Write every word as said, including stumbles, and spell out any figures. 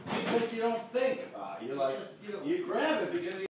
Because you don't think about it. You're like, Just do it. you grab it because